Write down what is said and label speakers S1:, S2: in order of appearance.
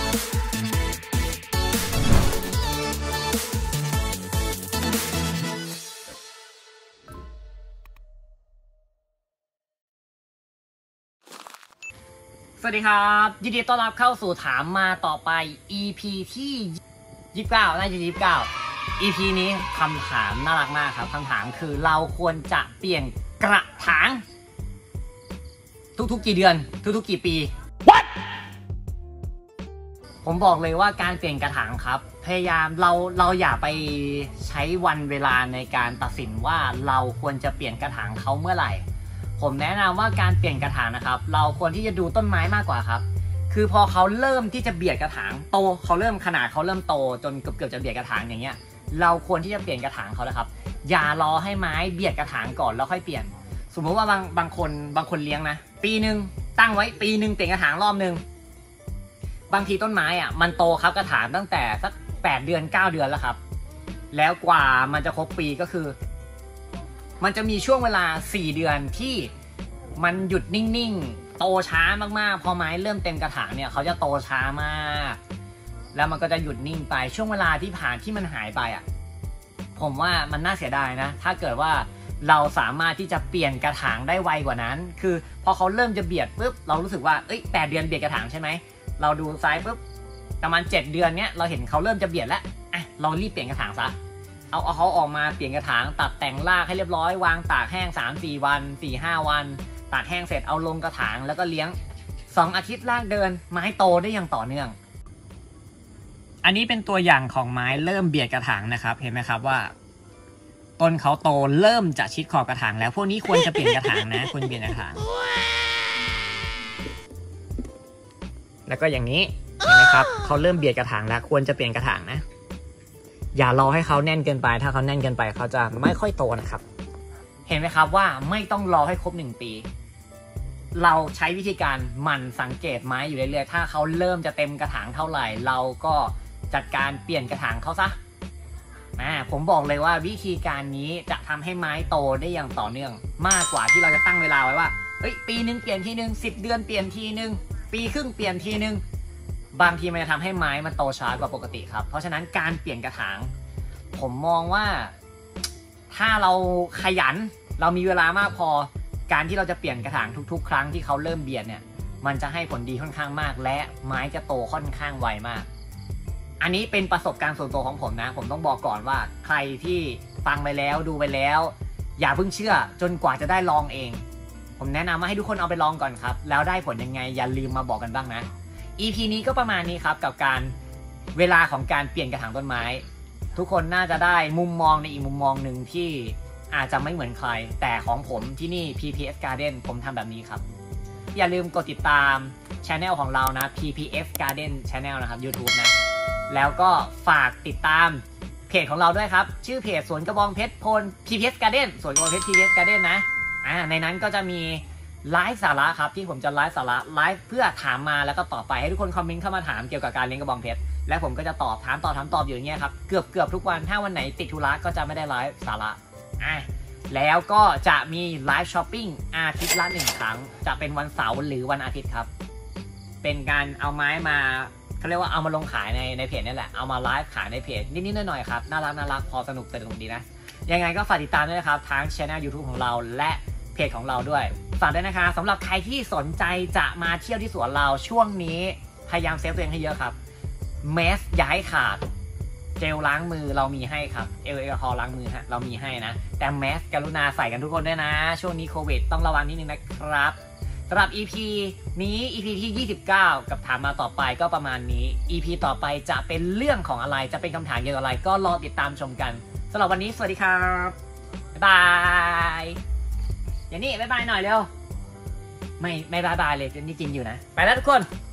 S1: สวัสดีครับยินดีต้อนรับเข้าสู่ถามมาต่อไป EP ที่29น่าจะ29 EP นี้คำถามน่ารักมากครับคำถามคือเราควรจะเปลี่ยนกระถางทุกๆกี่เดือนทุกๆกี่ปี What? ผมบอกเลยว่าการเปลี่ยนกระถางครับพยายามเราอย่าไปใช้วันเวลาในการตัดสินว่าเราควรจะเปลี่ยนกระถางเขาเมื่อไหร่ผมแนะนำว่าการเปลี่ยนกระถางนะครับเราควรที่จะดูต้นไม้มากกว่าครับคือพอเขาเริ่มที่จะเบียดกระถางโตเขาเริ่มขนาดเขาเริ่มโตจนเกือบจะเบียดกระถางอย่างเงี้ยเราควรที่จะเปลี่ยนกระถางเขาแล้วครับอย่ารอให้ไม้เบียดกระถางก่อนแล้วค่อยเปลี่ยนสมมติว่าบางคนเลี้ยงนะปีหนึ่งตั้งไว้ปีหนึ่งเปลี่ยนกระถางรอบนึงบางทีต้นไม้อ่ะมันโตครับกระถางตั้งแต่สัก8 เดือน 9 เดือนแล้วครับแล้วกว่ามันจะครบปีก็คือมันจะมีช่วงเวลา4 เดือนที่มันหยุดนิ่งๆโตช้ามากๆพอไม้เริ่มเต็มกระถางเนี่ยเขาจะโตช้ามากแล้วมันก็จะหยุดนิ่งไปช่วงเวลาที่ผ่านที่มันหายไปอ่ะผมว่ามันน่าเสียดายนะถ้าเกิดว่าเราสามารถที่จะเปลี่ยนกระถางได้ไวกว่านั้นคือพอเขาเริ่มจะเบียดปุ๊บเรารู้สึกว่า8 เดือนเบียดกระถางใช่ไหมเราดูซ้ายปุ๊บประมาณ7 เดือนเนี้ยเราเห็นเขาเริ่มจะเบียดแล้วเรารีบเปลี่ยนกระถางซะเอาเขาออกมาเปลี่ยนกระถางตัดแต่งรากให้เรียบร้อยวางตากแห้ง 3-4 วัน 4-5 วันตากแห้งเสร็จเอาลงกระถางแล้วก็เลี้ยง2 อาทิตย์รากเดินไม้โตได้อย่างต่อเนื่องอันนี้เป็นตัวอย่างของไม้เริ่มเบียดกระถางนะครับเห็นไหมครับว่าต้นเขาโตเริ่มจะชิดขอบกระถางแล้วพวกนี้ควรจะเปลี่ยนกระถางนะควรเปลี่ยนกระถางแล้วก็อย่างนี้เห็นไหมครับเขาเริ่มเบียดกระถางแล้วควรจะเปลี่ยนกระถางนะอย่ารอให้เขาแน่นเกินไปถ้าเขาแน่นเกินไปเขาจะไม่ค่อยโตนะครับเห็นไหมครับว่าไม่ต้องรอให้ครบ1 ปีเราใช้วิธีการหมั่นสังเกตไม้อยู่เรื่อยๆถ้าเขาเริ่มจะเต็มกระถางเท่าไหร่เราก็จัดการเปลี่ยนกระถางเขาซะผมบอกเลยว่าวิธีการนี้จะทำให้ไม้โตได้อย่างต่อเนื่องมากกว่าที่เราจะตั้งเวลาไว้ว่าปีนึงเปลี่ยนทีนึง10 เดือนเปลี่ยนทีนึงปีครึ่งเปลี่ยนทีนึงบางทีมันจะทำให้ไม้มันโตช้ากว่าปกติครับเพราะฉะนั้นการเปลี่ยนกระถางผมมองว่าถ้าเราขยันเรามีเวลามากพอการที่เราจะเปลี่ยนกระถางทุกๆครั้งที่เขาเริ่มเบียดเนี่ยมันจะให้ผลดีค่อนข้างมากและไม้จะโตค่อนข้างไวมากอันนี้เป็นประสบการณ์ส่วนตัวของผมนะผมต้องบอกก่อนว่าใครที่ฟังไปแล้วดูไปแล้วอย่าเพิ่งเชื่อจนกว่าจะได้ลองเองผมแนะนำว่าให้ทุกคนเอาไปลองก่อนครับแล้วได้ผลยังไงอย่าลืมมาบอกกันบ้างนะ EP นี้ก็ประมาณนี้ครับกับการเวลาของการเปลี่ยนกระถางต้นไม้ทุกคนน่าจะได้มุมมองในอีกมุมมองหนึ่งที่อาจจะไม่เหมือนใครแต่ของผมที่นี่ PPF Garden ผมทำแบบนี้ครับอย่าลืมกดติดตาม Channel ของเรานะ PPF Garden Channel นะครับ YouTube นะแล้วก็ฝากติดตามเพจของเราด้วยครับชื่อเพจสวนกระบองเพชรโพน PPF Garden สวนกระบองเพชร PPF Garden นะในนั้นก็จะมีไลฟ์สาระครับที่ผมจะไลฟ์สาระไลฟ์เพื่อถามมาแล้วก็ตอบไปให้ทุกคนคอมเมนต์เข้ามาถามเกี่ยวกับการเลี้ยงกระบองเพชรและผมก็จะตอบถามตอบอยู่อย่างเงี้ยครับเกือบทุกวันถ้าวันไหนติดธุระก็จะไม่ได้ไลฟ์สาระแล้วก็จะมีไลฟ์ช้อปปิ้งอาทิตย์ละ1 ครั้งจะเป็นวันเสาร์หรือวันอาทิตย์ครับเป็นการเอาไม้มาเขาเรียกว่าเอามาลงขายในเพจนี่แหละเอามาไลฟ์ขายในเพจนิดๆหน่อยๆครับน่ารักพอสนุกดีนะยังไงก็ฝากติดตามด้วยนะครับทั้ง Channel YouTube ของเราและเพจของเราด้วยฝากด้วยนะคะสำหรับใครที่สนใจจะมาเที่ยวที่สวนเราช่วงนี้พยายามเซฟตัวเองให้เยอะครับแมสอย่าให้ขาดเจลล้างมือเรามีให้ครับแอลกอฮอล์ล้างมือฮะเรามีให้นะแต่แมสกรุณาใส่กันทุกคนด้วยนะช่วงนี้โควิดต้องระวังนิดนึงนะครับสำหรับ EP นี้ EP ที่29กับถามมาต่อไปก็ประมาณนี้ EP ต่อไปจะเป็นเรื่องของอะไรจะเป็นคำถามเกี่ยวกับอะไรก็รอติดตามชมกันสำหรับวันนี้สวัสดีครับบ๊ายบายอย่างนี้บ๊ายบายหน่อยเร็วไม่บ๊ายบายเลยนี่จริงอยู่นะไปแล้วทุกคน